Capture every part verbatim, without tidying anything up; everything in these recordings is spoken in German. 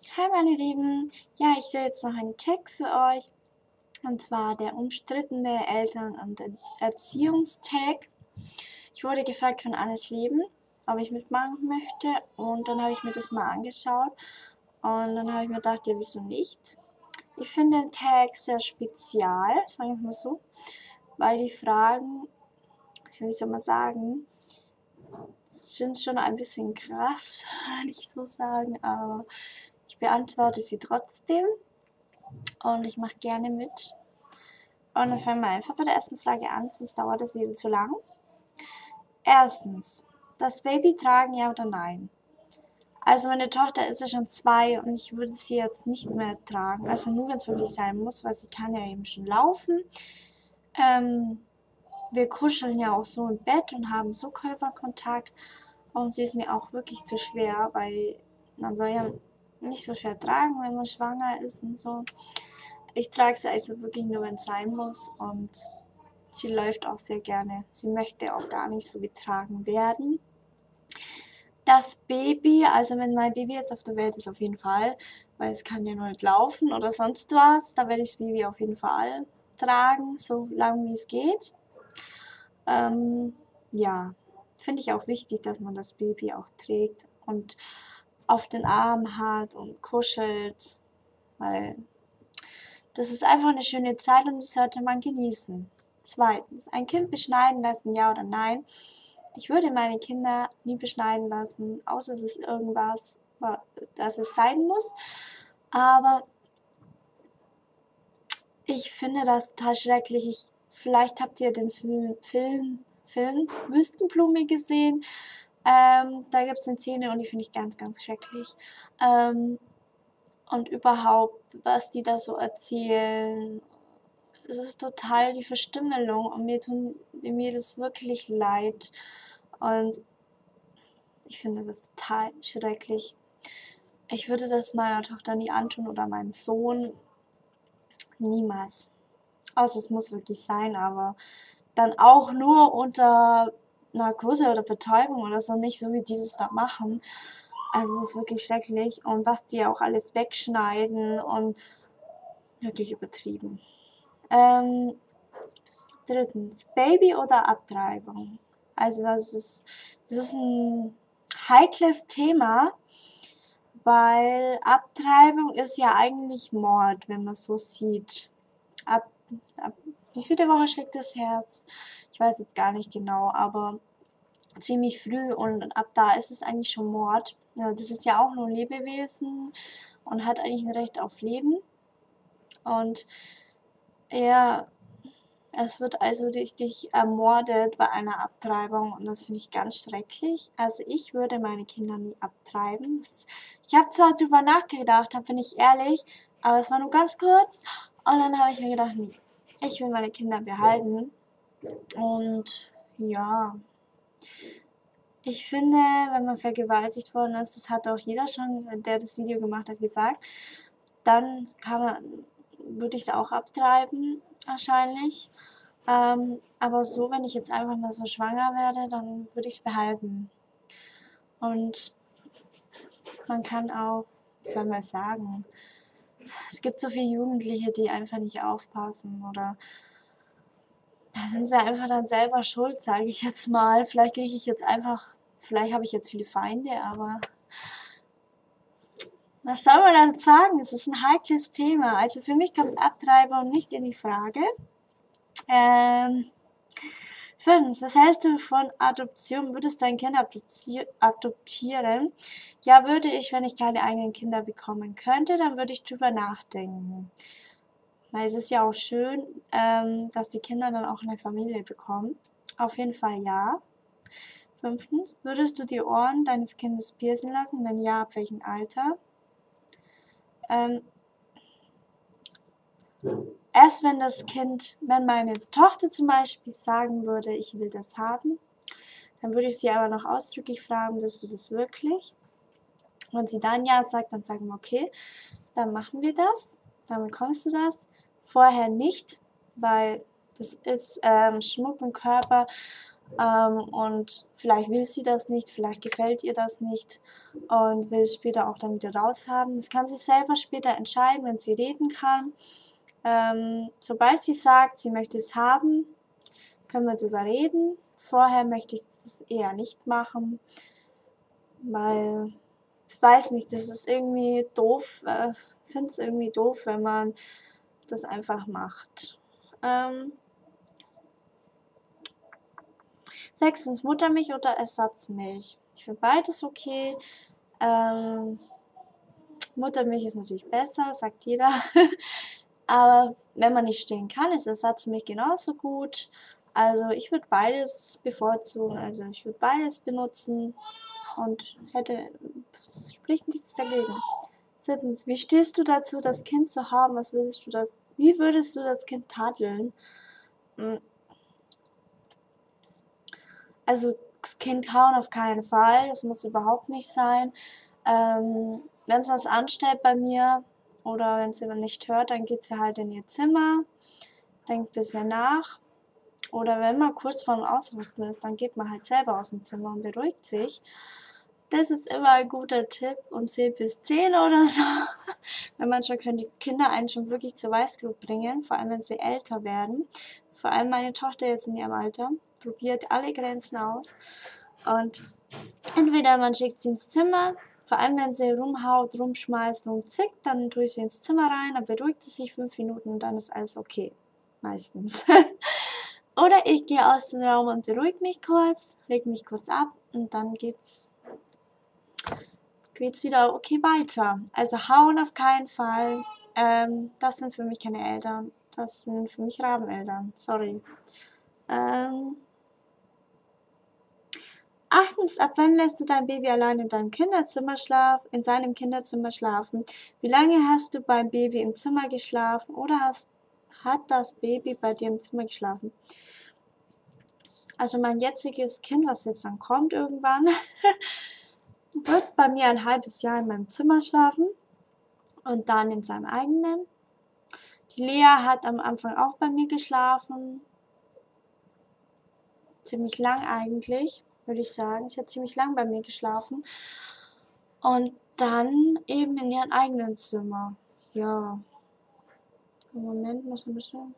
Hi meine Lieben, ja, ich will jetzt noch einen Tag für euch, und zwar der umstrittene Eltern- und Er- Erziehungstag. Ich wurde gefragt von Annes Leben, ob ich mitmachen möchte, und dann habe ich mir das mal angeschaut und dann habe ich mir gedacht, ja, wieso nicht? Ich finde den Tag sehr spezial, sagen wir mal so, weil die Fragen, wie soll man sagen, sind schon ein bisschen krass, würde ich so sagen, aber ich beantworte sie trotzdem. Und ich mache gerne mit. Und dann fangen wir einfach bei der ersten Frage an, sonst dauert das wieder zu lang. Erstens, das Baby tragen, ja oder nein? Also meine Tochter ist ja schon zwei und ich würde sie jetzt nicht mehr tragen. Also nur wenn es wirklich sein muss, weil sie kann ja eben schon laufen. Ähm, wir kuscheln ja auch so im Bett und haben so Körperkontakt. Und sie ist mir auch wirklich zu schwer, weil man soll ja nicht so schwer tragen, wenn man schwanger ist und so. Ich trage sie also wirklich nur, wenn es sein muss, und sie läuft auch sehr gerne. Sie möchte auch gar nicht so getragen werden. Das Baby, also wenn mein Baby jetzt auf der Welt ist, auf jeden Fall, weil es kann ja nur nicht laufen oder sonst was, da werde ich das Baby auf jeden Fall tragen, so lange wie es geht. Ähm, ja, finde ich auch wichtig, dass man das Baby auch trägt und auf den Arm hat und kuschelt, weil das ist einfach eine schöne Zeit und das sollte man genießen. Zweitens, ein Kind beschneiden lassen, ja oder nein? Ich würde meine Kinder nie beschneiden lassen, außer es ist irgendwas, dass es sein muss. Aber ich finde das total schrecklich. Ich, vielleicht habt ihr den Film, Film, Film Wüstenblume gesehen. Ähm, da gibt es eine Szene und die finde ich ganz, ganz schrecklich. Ähm, und überhaupt, was die da so erzählen, es ist total die Verstümmelung und mir tun mir das wirklich leid. Und ich finde das total schrecklich. Ich würde das meiner Tochter nie antun oder meinem Sohn. Niemals. Außer es muss wirklich sein, aber dann auch nur unter Narkose oder Betäubung oder so, nicht so wie die das da machen. Also es ist wirklich schrecklich, und was die auch alles wegschneiden und wirklich übertrieben. Ähm, drittens, Baby oder Abtreibung. Also das ist, das ist ein heikles Thema, weil Abtreibung ist ja eigentlich Mord, wenn man es so sieht. Ab, ab wie viele Woche schlägt das Herz? Ich weiß jetzt gar nicht genau, aber ziemlich früh, und ab da ist es eigentlich schon Mord. Ja, das ist ja auch nur ein Lebewesen und hat eigentlich ein Recht auf Leben. Und ja, es wird also richtig ermordet bei einer Abtreibung, und das finde ich ganz schrecklich. Also ich würde meine Kinder nie abtreiben. Das, ich habe zwar drüber nachgedacht, bin ich ehrlich, aber es war nur ganz kurz, und dann habe ich mir gedacht, nee, ich will meine Kinder behalten. Und ja, ich finde, wenn man vergewaltigt worden ist, das hat auch jeder schon, der das Video gemacht hat, gesagt, dann kann man, würde ich es auch abtreiben, wahrscheinlich. Ähm, aber so, wenn ich jetzt einfach mal so schwanger werde, dann würde ich es behalten. Und man kann auch, wie soll man es sagen, es gibt so viele Jugendliche, die einfach nicht aufpassen, oder da sind sie einfach dann selber schuld, sage ich jetzt mal. Vielleicht kriege ich jetzt einfach, vielleicht habe ich jetzt viele Feinde, aber was soll man dann sagen? Es ist ein heikles Thema. Also für mich kommt Abtreibung nicht in die Frage. Ähm, Fünftens, was hältst du von Adoption? Würdest du ein Kind adoptieren? Ja, würde ich, wenn ich keine eigenen Kinder bekommen könnte, dann würde ich drüber nachdenken. Weil es ist ja auch schön, ähm, dass die Kinder dann auch eine Familie bekommen. Auf jeden Fall ja. Fünftens, würdest du die Ohren deines Kindes piercen lassen? Wenn ja, ab welchem Alter? Ähm, erst wenn das Kind, wenn meine Tochter zum Beispiel sagen würde, ich will das haben, dann würde ich sie aber noch ausdrücklich fragen, willst du das wirklich? Wenn sie dann ja sagt, dann sagen wir, okay, dann machen wir das, dann bekommst du das. Vorher nicht, weil das ist ähm, Schmuck im Körper, Ähm, und vielleicht will sie das nicht, vielleicht gefällt ihr das nicht und will es später auch dann wieder raushaben. Das kann sie selber später entscheiden, wenn sie reden kann. Ähm, sobald sie sagt, sie möchte es haben, können wir darüber reden. Vorher möchte ich das eher nicht machen, weil ich weiß nicht, das ist irgendwie doof. Äh, ich finde es irgendwie doof, wenn man das einfach macht. Ähm, Sechstens, Muttermilch oder Ersatzmilch. Ich finde beides okay. Ähm, Muttermilch ist natürlich besser, sagt jeder. Aber wenn man nicht stillen kann, ist Ersatzmilch genauso gut. Also ich würde beides bevorzugen. Also ich würde beides benutzen und hätte, es spricht nichts dagegen. Siebtens, wie stehst du dazu, das Kind zu haben? Was würdest du das, wie würdest du das Kind tadeln? Also das Kind hauen auf keinen Fall, das muss überhaupt nicht sein. Ähm, wenn es was anstellt bei mir oder wenn sie nicht hört, dann geht sie halt in ihr Zimmer, denkt ein bisschen nach. Oder wenn man kurz vorm Ausrasten ist, dann geht man halt selber aus dem Zimmer und beruhigt sich. Das ist immer ein guter Tipp und zählt bis zehn oder so. Wenn man schon können die Kinder einen schon wirklich zur Weißglut bringen, vor allem wenn sie älter werden. Vor allem meine Tochter jetzt in ihrem Alter probiert alle Grenzen aus. Und entweder man schickt sie ins Zimmer, vor allem wenn sie rumhaut, rumschmeißt, rumzickt, dann tue ich sie ins Zimmer rein, dann beruhigt sie sich fünf Minuten und dann ist alles okay. Meistens. Oder ich gehe aus dem Raum und beruhige mich kurz, lege mich kurz ab und dann geht's, geht's wieder okay weiter. Also hauen auf keinen Fall. Ähm, das sind für mich keine Eltern. Das sind für mich Rabeneltern. Sorry. Ähm, Achtens, ab wann lässt du dein Baby allein in deinem Kinderzimmer schlafen, in seinem Kinderzimmer schlafen? Wie lange hast du beim Baby im Zimmer geschlafen oder hast, hat das Baby bei dir im Zimmer geschlafen? Also mein jetziges Kind, was jetzt dann kommt irgendwann, wird bei mir ein halbes Jahr in meinem Zimmer schlafen und dann in seinem eigenen. Die Lea hat am Anfang auch bei mir geschlafen. Ziemlich lang eigentlich, würde ich sagen. Sie hat ziemlich lang bei mir geschlafen. Und dann eben in ihrem eigenen Zimmer. Ja. Im Moment muss man bestimmt.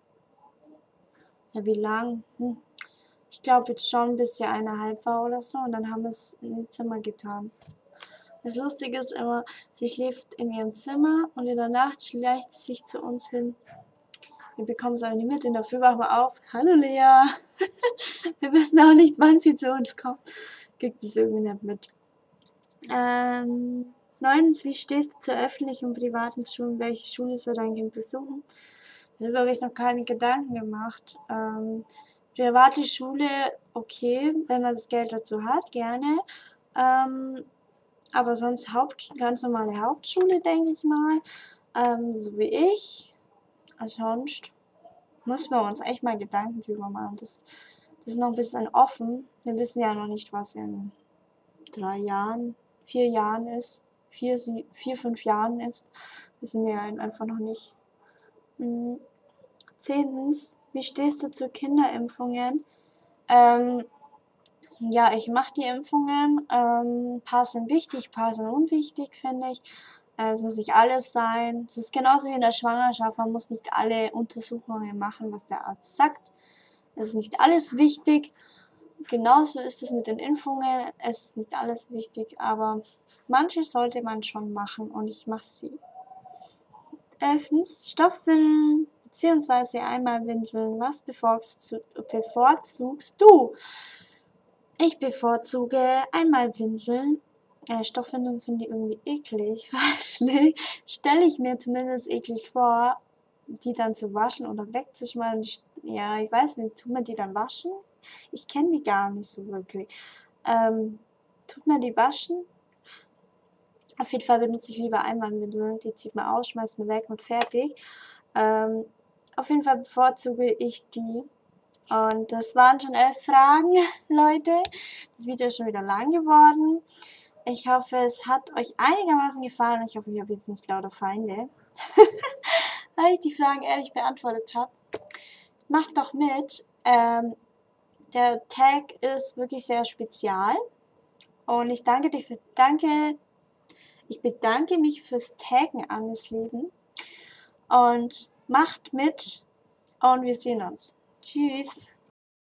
Ja, wie lang? Hm. Ich glaube jetzt schon, bis sie eineinhalb war oder so. Und dann haben wir es in ihr Zimmer getan. Das Lustige ist immer, sie schläft in ihrem Zimmer und in der Nacht schleicht sie sich zu uns hin. Wir bekommen es aber nicht mit. In der Früh wachen wir auf. Hallo Lea. Wir wissen auch nicht, wann sie zu uns kommt. Kriegt es irgendwie nicht mit. Ähm, neuntens, wie stehst du zu öffentlichen und privaten Schulen? Welche Schule soll dein Kind besuchen? Darüber habe ich noch keine Gedanken gemacht. Ähm, private Schule, okay, wenn man das Geld dazu hat, gerne. Ähm, aber sonst Haupt, ganz normale Hauptschule, denke ich mal. Ähm, so wie ich. Also sonst müssen wir uns echt mal Gedanken drüber machen. Das, das ist noch ein bisschen offen. Wir wissen ja noch nicht, was in drei Jahren, vier Jahren ist. Vier, sie, vier fünf Jahren ist. Wissen wir ja einfach noch nicht. Mhm. Zehntens, wie stehst du zu Kinderimpfungen? Ähm, ja, ich mache die Impfungen. Ähm, ein paar sind wichtig, ein paar sind unwichtig, finde ich. Äh, es muss nicht alles sein. Es ist genauso wie in der Schwangerschaft. Man muss nicht alle Untersuchungen machen, was der Arzt sagt. Es ist nicht alles wichtig. Genauso ist es mit den Impfungen. Es ist nicht alles wichtig, aber manche sollte man schon machen und ich mache sie. Elftens, Stoffwindeln bzw. Einmalwindeln. Was bevorzugst, bevorzugst du? Ich bevorzuge Einmalwindeln. Äh, Stoffwindeln finde ich irgendwie eklig. Stelle ich mir zumindest eklig vor, die dann zu waschen oder wegzuschmeißen. Ja, ich weiß nicht, tut man die dann waschen? Ich kenne die gar nicht so wirklich. Ähm, tut man die waschen? Auf jeden Fall benutze ich lieber Einmalwindeln. Die zieht man aus, schmeißt man weg und fertig. Ähm, auf jeden Fall bevorzuge ich die. Und das waren schon elf Fragen, Leute. Das Video ist schon wieder lang geworden. Ich hoffe, es hat euch einigermaßen gefallen. Ich hoffe, ich habe jetzt nicht lauter Feinde, weil ich die Fragen ehrlich beantwortet habe. Macht doch mit. Ähm, der Tag ist wirklich sehr spezial. Und ich danke dich für, danke, ich bedanke mich fürs Taggen, Annes Leben. Und macht mit und wir sehen uns. Tschüss.